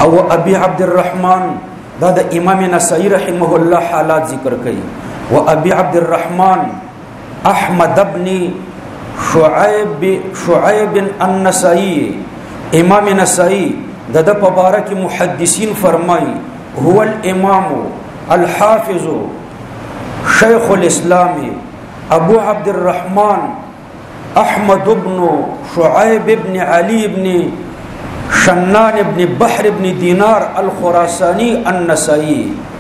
او ابي عبد الرحمن دا د امام نسائی رحمه الله حالات ذکر کړي. و ابي عبد الرحمن احمد ابن شعيب النسائی امام نسائی د مبارک محدثین فرمای هو الامام الحافظ شیخ الاسلام ابو عبد الرحمن احمد بن شعيب بن علي بن شنان بن بحر بن دينار الخراساني النسائي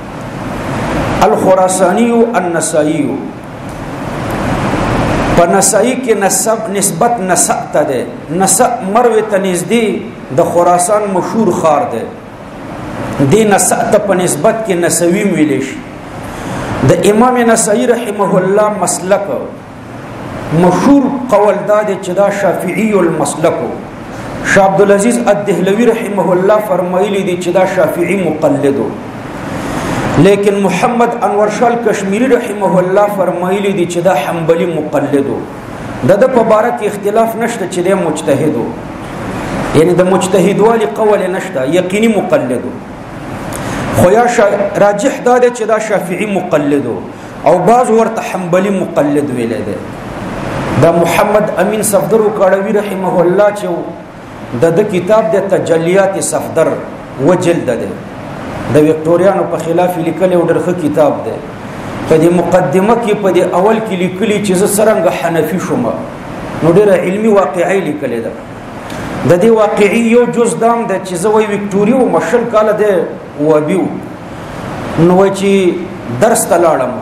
فنسائی کے نسبت نسب تا دے نسب مروی تنزدی د خراسان مشهور خار دے دی نسب تا پا نسبت کے نسوی ویلیش. د امام نسائی رحمه الله مسلک مشهور قول داده چدا شافعی المسلکو. شاہ عبدالعزیز الدہلوی رحمه الله فرمائلی دی چدا شافعی مقلدو، لیکن محمد انور شال کشمیری رحمه الله فرمائلی دی چدا حنبلی مقلدو. د مبارک اختلاف نشته چې د مجتهدو، یعنی د مجتهد والی قول نشته، یقینی مقلدو. خو یا راجح داده چې دا شافعی مقلدو او بعض ورته حنبلی مقلد ویل دي. دا محمد امین صفدر کاړوی رحمه الله چې د کتاب د تجلیات صفدر و جلد ده د وکټوریانو په خلاف لیکل او درخه کتاب ده. په دې مقدمه کې په دې اول کې لیکلي چې زه څرنګه حنفي شوم، نو ډېر علمي واقعي لیکل ده. د دې واقعي یو جز دام ده چې زه وی وکټوریو مشل کاله ده وبیو، نو چې درس ته لاړم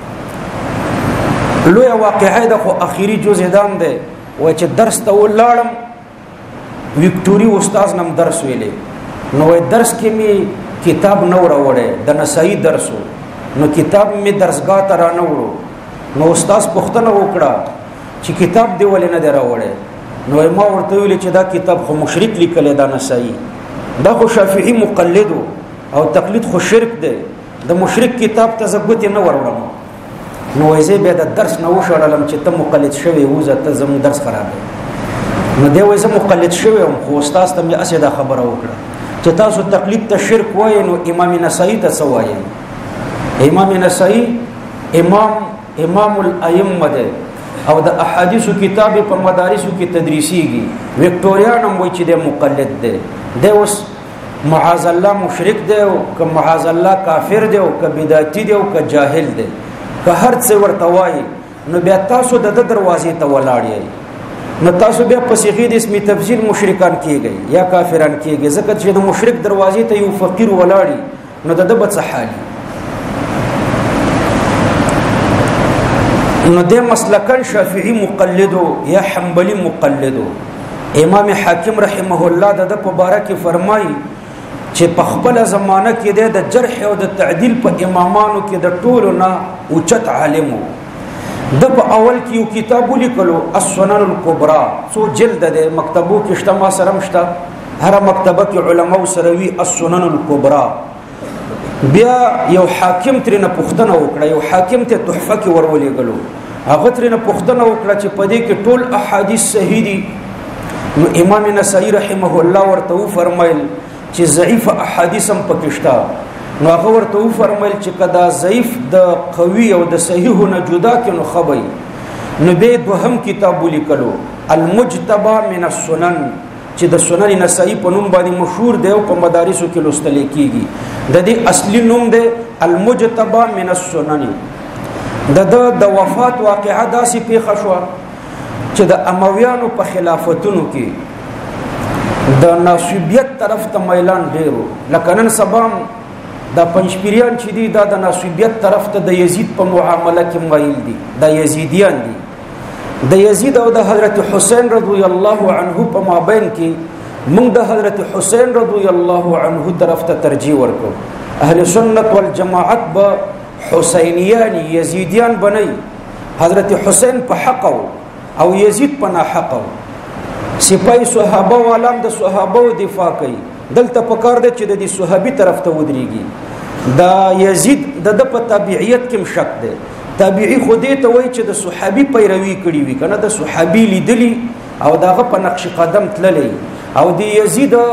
لوی واقعي ده، خو اخیری جز دام ده و چې درس ته ولاړم وکټوري استاد نم درس ویلې، نو درس کې می کتاب نو راوړې د نسائی درسو، نو کتاب می درسګاه ته را نه وړو، نو استاد پوښتنه وکړه چې کتاب دی ولې نه راوړې، نو ما ورته ویل چې دا کتاب خو مشرک لیکل دا نسائی، دا خو شافعی مقلدو او تقلید خو شرک دی، د مشرک کتاب ته ضبط نه وروړم. نو یې به د درس نه وشړلم چې ته مقلد شوی وزه ته زمو درس خراب دی. نو دی وایي زه مقلد شوی ام، خو استاد ته مې اسې دا خبره وکړه چې تاسو تقلید ته شرک وایي، نو امام نسائی ته څه وایي؟ امام نسائی امام الائمه ده او د احادیثو کتاب په مدارسو کې تدریسیږي. وکټوریان هم وایي چې د مقلد ده، د اوس معاذ الله مشرک ده او که معاذ الله کافر ده او که بدعتي ده او که جاهل ده، که هر څه ورته وایي، نو بیا تاسو د دروازې ته ولاړ یې، نو تاسو بیا په صيغه د اسم تفضیل مشرکان کیږئ یا کافران کیږئ، ځکه چې د مشرک دروازې ته یو فقیر ولاړی، نو د بد حالي. نو د مسلکن شافعی مقلدو یا حنبلی مقلدو. امام حاکم رحمه الله د مبارک فرمایي چې په خپل زمانه کې د جرح او د تعدیل په امامانو کې د ټولو نه اوچت عالمو. د په اول کې یو کتاب لیکلو السنن الکبرى، څو جلد ده، مکتبو کې شته، ما سره مشته، هر مکتبه کې علماء سره وی السنن الکبرى. بیا یو حاکم ترنه پوښتنه وکړه، یو حاکم ته تحفه کې ورولېګلو، هغه ترنه پوښتنه وکړه چې په دې کې ټول احادیث صحیح دي؟ نو امام نسائی رحمه الله ورته فرمایل چې ضعیف احادیث هم پکې شته. نو هغه ورته فرمایل چې کدا ضعیف د قوي او د صحیح نه جدا کینو خبري، نو به دوهم کتاب لیکلو المجتبى من السنن چې د سنن نسائی په نوم باندې مشهور دی او په مدارسو کې لوستل کیږي. د دې اصلي نوم دی المجتبى من السنن. د وفات واقعه داسې پیښه شو چې د امویانو په خلافتونو کې د ناسوبیت طرف ته میلان ډیرو، لکه نن سبا دا پنځپیریان چې دي دا د ناسوبیت طرف ته د یزید په معامله کې مایل دي، دا یزیدیان دي. د یزید او د حضرت حسین رضی الله عنه په مابین کې موږ د حضرت حسین رضی الله عنه طرف ته ترجیح ورکو. اهل سنت والجماعت به حسینیان یزیدیان بنئ، حضرت حسین په حق او یزید په ناحق. سپای صحابه والام د صحابه دفاع کوي، دلته پکار دی چې د دې صحابي طرف ته ودرېږي. دا یزید د په تابعیت کې شک دی، تابعی خودی ته وایي چې د صحابي پیروي کړی وي، کنه د صحابي لیدلی او داغه په نقش قدم تللی، او د یزید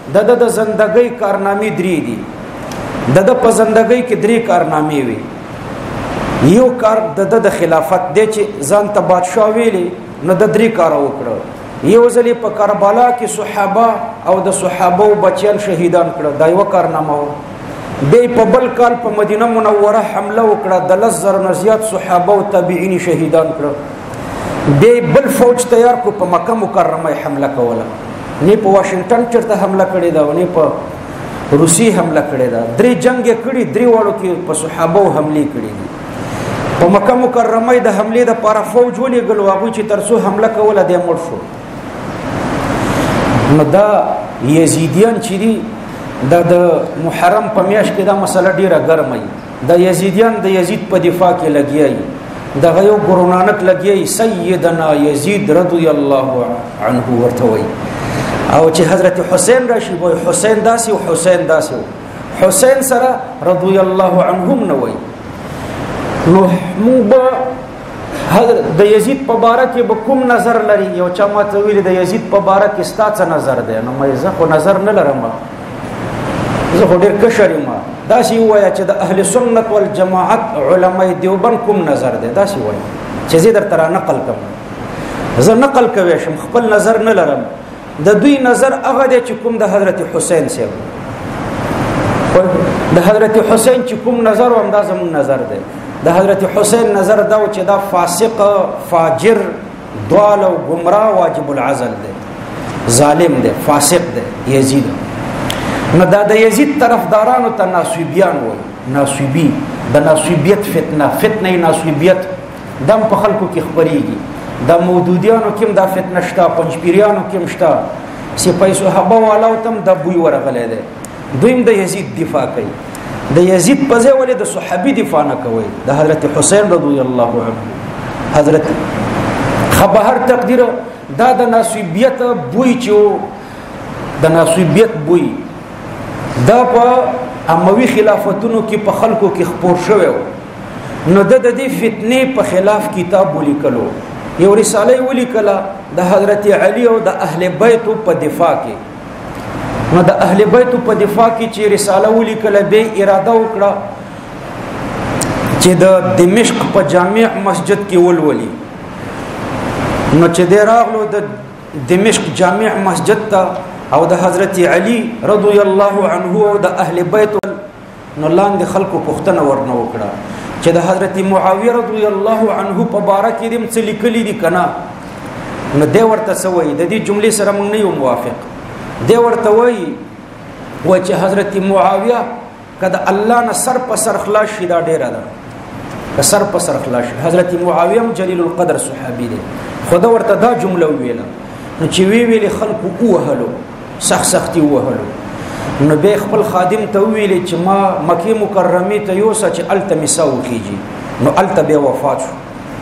د زندګۍ کارنامې درې دي. د په زندګۍ کې درې کارنامې وي. یو کار د خلافت دی چې ځان ته بادشاه ویلي، نو د درې کار وکړه. یو ځلې په کربلا کې صحابه او د صحابه بچیان شهیدان کړه، دا یو کارنامه و. بیا په بل کال په مدینه منوره حمله وکړه، د 10,000 نه زیات صحابه او تابعین شهیدان کړه. بیا بل فوج تیار کو، په مکه مکرمه حمله کوله. نه په واشنگټن چرته حمله کړې ده، نه په روسي حمله کړې ده. درې جنگ کړي، درې واړو کې په صحابه حمله کړې دي. په مکه مکرمه د حمله د پاره فوج ولېږل، هغوی چې ترڅو حمله کوله د مړ شو. نو دا یزیدیان چې دي دا د محرم په میاشت کې دا مسله ډیره ګرمه وي. د یزیدیان د یزید په دفاع کې لګیای، دغه یو ګورو نانک لګیای سیدنا یزید رضی الله عنه ورته وایي. او چې حضرت حسین راشي وای حسین داسي او حسین داسي، حسین سره رضی الله عنهم نه وایي. نو موږ د یزید په باره کې به کوم نظر لري؟ یو چا ماته ویلي د یزید په باره کې ستا څه نظر دی؟ نو مې زه خو نظر نه لرم، زه خو ډېر کشر یم. داسې ووایه چې د اهل سنت والجماعت علماء دیوبند کوم نظر دی، داسې ووایه چې زه درته را نقل کوم. زه نقل کوی شم، خپل نظر نه لرم. د دوی نظر هغه دی چې کوم د حضرت حسین صاحب، د حضرت حسین چې کوم نظر و همدا زموږ نظر دی. د حضرت حسین نظر دا و چې دا فاسق، فاجر، ضال او گمراه واجب العزل دی، ظالم دی، فاسق دی یزید. نو دا د یزید طرفدارانو ته ناسوبیان وایي. ناسوبی د ناسوبیت فتنه ناسوبیت دم په خلکو کې خبرېږي. د مودودیانو کې دا فتنه شته، پنځپیریانو کې شته، سپاه صحابه والاو ته دا بوی ورغلی دی. دویم د یزید دفاع کوي. د یزید په ځای ولې د صحابي دفاع نه کوي؟ د حضرت حسین رضی الله عنه حضرت خبر تقدیر دا د ناسوبیت بوی چې د ناسوبیت بوی دا په اموي خلافتونو کې په خلکو کې خپور شوی و. نو د دې فتنې په خلاف کتاب ولیکلو، یو رساله ولیکله د حضرت علی او د اهل بیت په دفاع کې. نو د اهل بیت په دفاع کې چې رساله ولیکله، به اراده وکړه چې د دمشق په جامع مسجد کې ولولي. نو چې د راغلو د دمشق جامع مسجد ته او د حضرت علی رضی الله عنه او د اهل بیت، نو لاندې خلکو پوښتنه ورنه وکړه چې د حضرت معاویه رضی الله عنه په باره کې دې څه لیکلي دي که نه؟ نو دی ورته څه وایي؟ د دې جملې سره موږ نه یو موافق. دی ورته وایي چې حضرت معاویه که د الله نه سر په سر خلاص شي دا ډیره ده، که سر په سر خلاص شي. حضرت معاویه هم جلیل القدر صحابي دی، خو ده ورته دا جمله وویله. نو چې ویلې خلکو ووهلو، سختي ووهلو. نو بیا خپل خادم ته ویلې چې ما مکې مکرمې ته یوسه چې هلته مې سا وخیږي. نو هلته بیا وفات شو.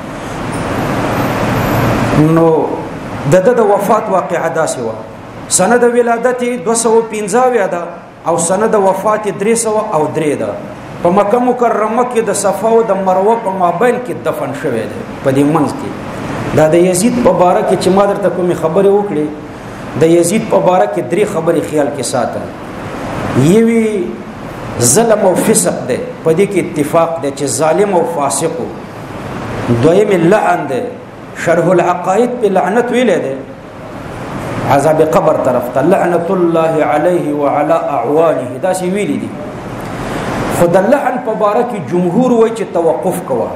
نو د ده د وفات واقعه داسې وه. سنه د ولادت 215 ده او سنه د وفات 303 ده. په مکه مکرمه کې د صفا او د مروه په مابین کې دفن شوی دی په دې منځ کې. دا د یزید په باره کې چې ما درته کومې خبرې وکړې، د یزید په باره کې 3 خبرې خیال کې ساته. یوی ظلم او فسق دی، په دې کې اتفاق دی چې ظالم او فاسق. دویم لعن دی، شرح العقائد په لعنت ویلې دی، عذاب قبر طرف ته لعنت الله علیه وعلى اعوانه دا سی ویلې دي. خو د لعن په باره کې جمهور وایي چې توقف کوه.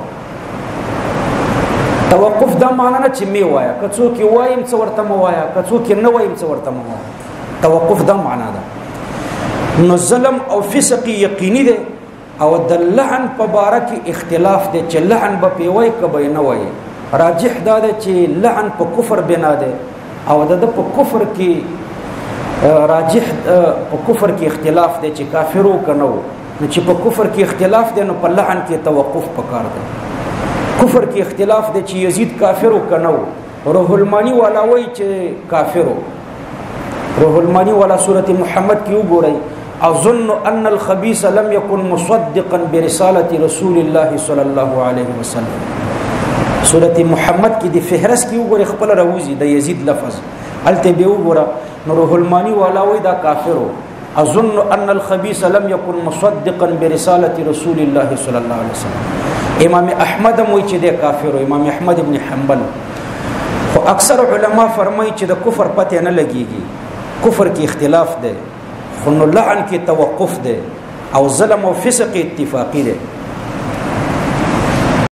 توقف دا معنا نه چې می وایا، که څوک وایم څه ورته مو وایا، که څوک نه وایم څه ورته مو وایا. توقف دا معنا ده. نو ظلم او فسق یقیني ده، او د لعن په باره کې اختلاف ده چې لعن به پی وای که به نه وای. راجح دا ده چې لعن په کفر بنا ده، او د په کفر کې راجح په کفر کې اختلاف ده چې کافرو کنه و. نو چې په کفر کې اختلاف ده نو په لعن کې توقف پکار ده. کفر کې اختلاف ده چې یزید کافرو کنه و. روح المانی والا وای چې کافرو. روح المانی والا سورة محمد کې وګورئ، اظن ان الخبيث لم يكن مصدقا برسالة رسول الله صلى الله عليه وسلم. سورة محمد کې د فهرست کې وګورئ، خپل راوځي د یزید لفظ الته به وګورئ روح المانی والا وی دا کافرو. اظن ان الخبيث لم يكن مصدقا برساله رسول الله صلی الله علیه وسلم. امام احمد وی چې دا کافرو، امام احمد ابن حنبل. خو اکثر علما فرمایي چې د کفر پته نه لګيږي، کفر کې اختلاف ده، خو نو لعن کې توقف ده او ظلم او فسق اتفاقی ده.